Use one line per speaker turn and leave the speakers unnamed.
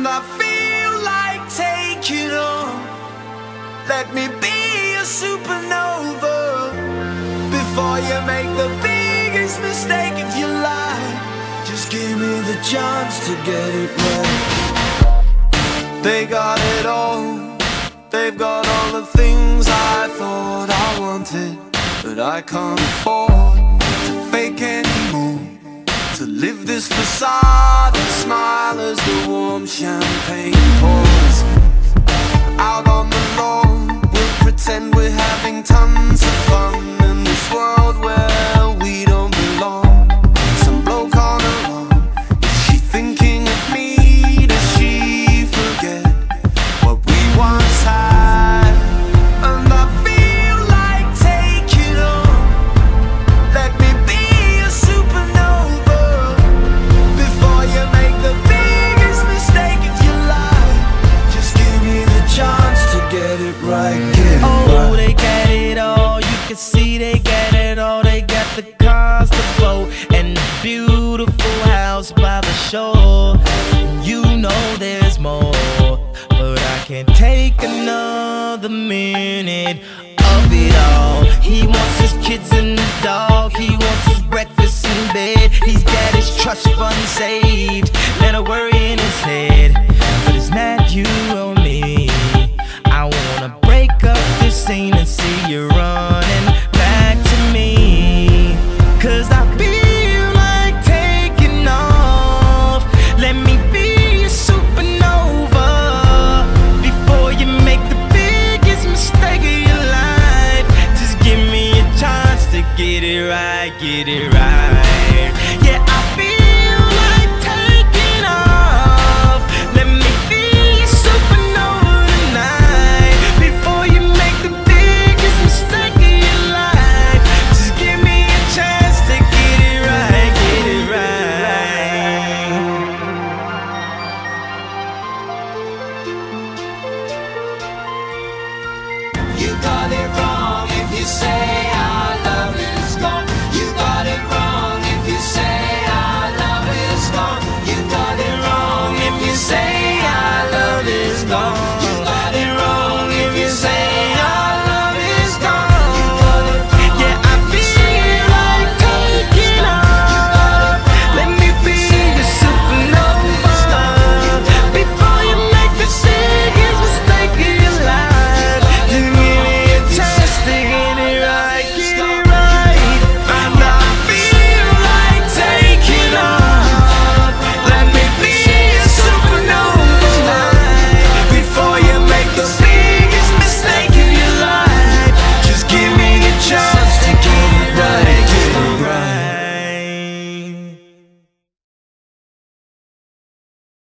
and I feel like taking on. Let me be a supernova before you make the biggest mistake of your life. Just give me the chance to get it right. They got it all, they've got all the things I thought I wanted, but I can't afford to fake anymore, to live this facade and smile as the warm champagne pours. Out on the lawn, we'll pretend we're having tons of fun in this world where we don't belong. Some bloke on her lawn, is she thinking of me? Does she forget what we once had? And I feel like taking on. Let me be a supernova before you make the biggest mistake of your life. Just give me the chance to get it right, get it right.
Oh, they get it all, you can see they get it all. They got the cars, the boat, and the beautiful house by the shore. You know there's more, but I can't take another minute of it all. He wants his kids and the dog, he wants his breakfast in bed. He's got his trust fund saved, let a worry in his head, but it's not you.